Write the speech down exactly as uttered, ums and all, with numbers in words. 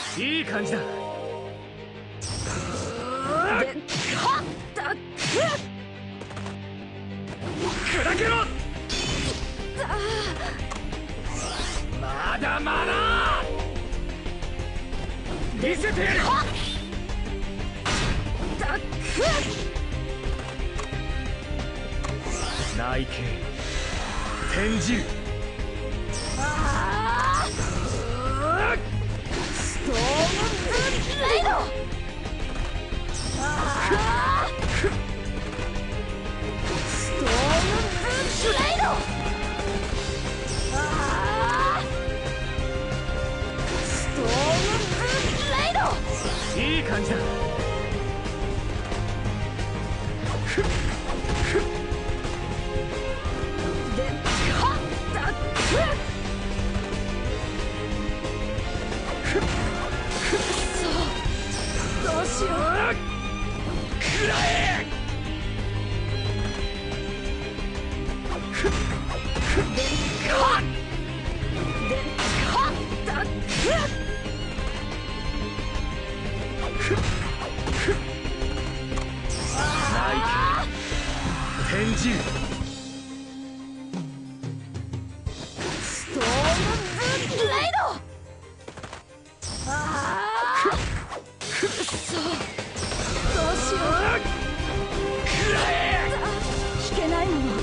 いい感じだ。砕けろ。まだまだ見せてやる。内径転じる。ストームブレイド。ストームブレイド。ストームブレイド。いい感じだ。どうしよう。くらえ。転じる。ストームブレイド。ああくっそ、どうしよう。くらえ。引けないもの。